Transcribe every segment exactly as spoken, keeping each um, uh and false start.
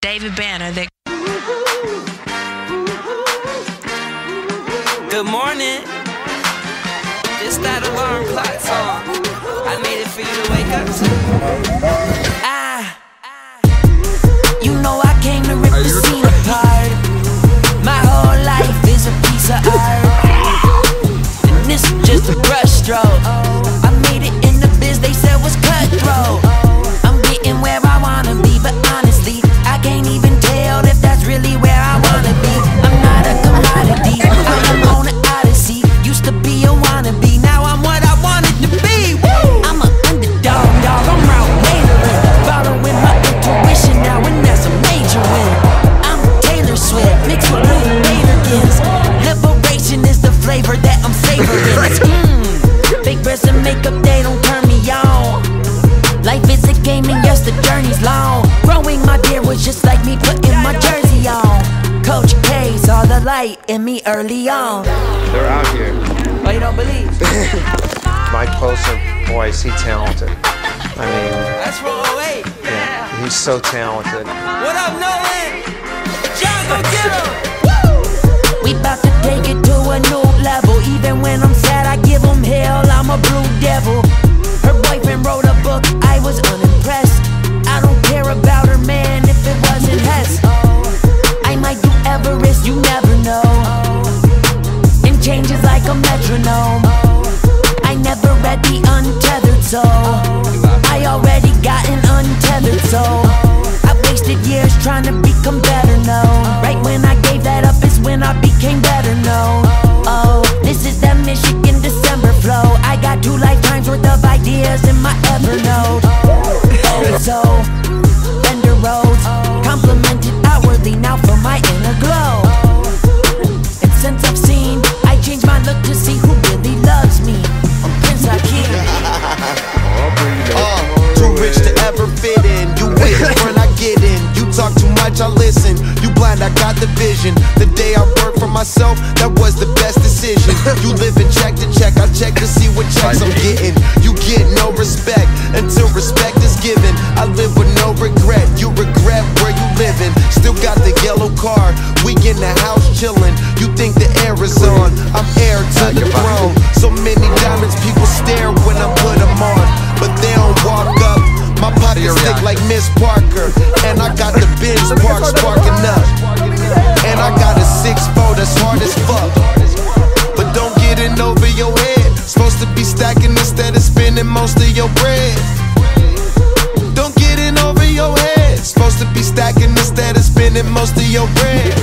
David Banner. That Good morning. It's that alarm clock song. I made it for you to wake up to. Ah, you know I came to rip the scene apart. My whole life is a piece of art, and this is just a brush stroke. I made it in the biz they said was cutthroat. I'm getting where I wanna be, but honestly, I can't even tell if that's really where I wanna be. I'm not a commodity, I'm on an odyssey. Used to be a wannabe, now I'm what I wanted to be. Woo! I'm an underdog, dog, I'm out wavering, following my intuition now, and that's a major win. I'm Taylor Swift, mixed with Ruth Bader Gibbs. Liberation is the flavor that I'm savoring. It's mmm, fake breasts and makeup, they don't turn me on. Life is a game and yes, the journey's long. Growing my beard was just like me putting my jersey on. Coach K saw the light in me early on. They're out here. Oh, you don't believe? Mike Posner, boy, is he talented. I mean, That's roll eight. yeah, he's so talented. What up, Nolan? John, go get him! We bout to take it to a new level. Even when I'm sad, I give him hell, I'm a blue devil. Her boyfriend wrote a book, I was unimpressed. I don't care about her man if it wasn't Hess. I might do Everest, you never know. And changes like a metronome. I never read The Untethered Soul. I already got an untethered soul. I wasted years trying to become better known. Right when I gave that up is when I became better known. Oh, this is that Michigan December flow. I got two lifetimes worth of ideas in my Evernote. Oh, so bend the roads, complimented outwardly now for my inner glow. And since I've seen, I changed my look to see who really loves me. I'm Prince Hakeem. Uh, too rich to ever fit in. You wait when I get in. You talk too much, I listen. You blind, I got the vision. The day I work for myself, that was the best decision. You live in check to check, I check to see what checks I'm getting. You get no respect until respect is given. I live with no regret. You regret where you living. Still got the yellow car. We in the house chilling. You think the air is on? I'm heir to the throne. So many diamonds, people stare when I put them on, but they don't walk up. My pockets thick like Miss Parker, and I got the Benz park sparking up. And I got a six four that's hard as fuck. But don't get in over your head. Supposed to be stacking instead of spending most of your bread. Don't get in over your head. Supposed to be stacking instead of spending most of your bread.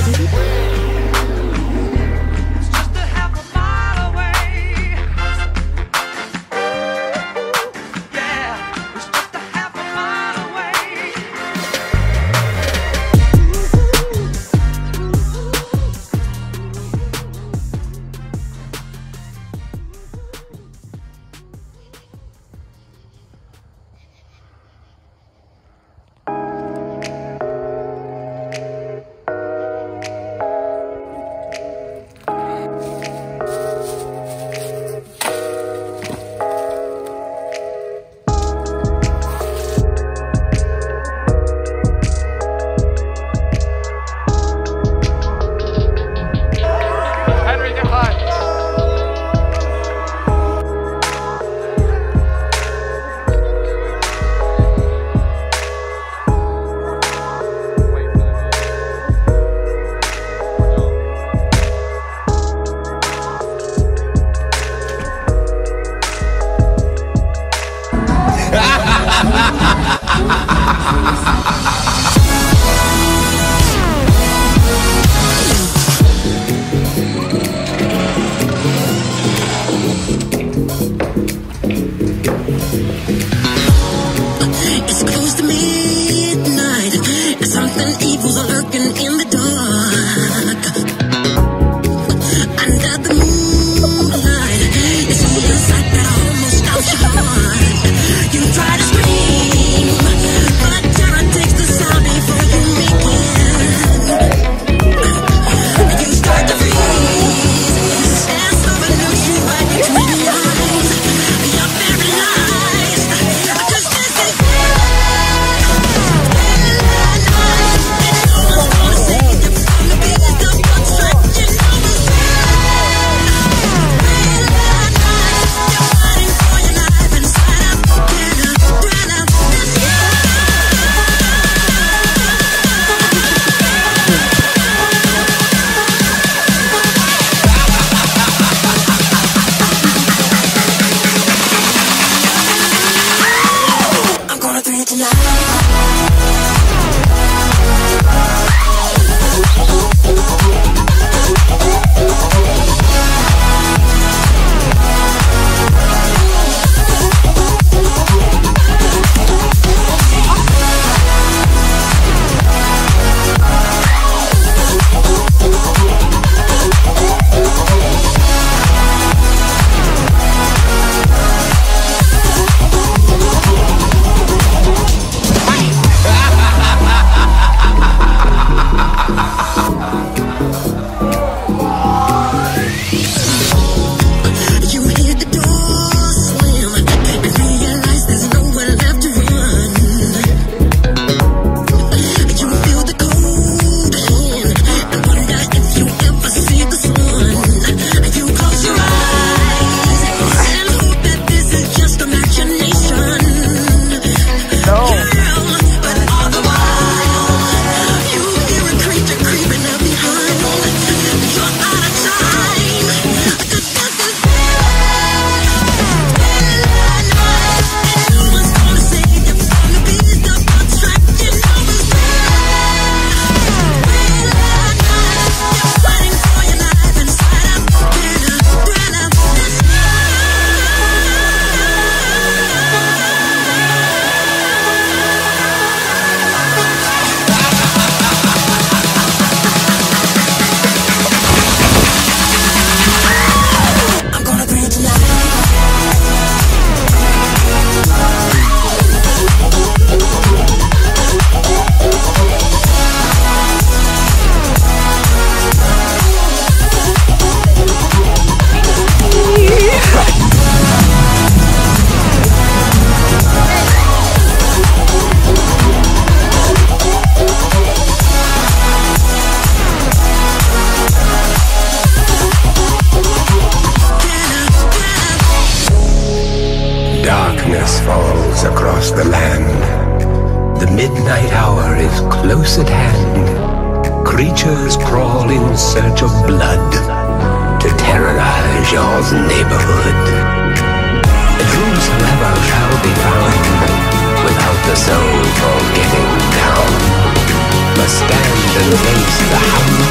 across the land. The midnight hour is close at hand. Creatures crawl in search of blood to terrorize your neighborhood. Whosoever shall be found without the soul for getting down must stand and face the hound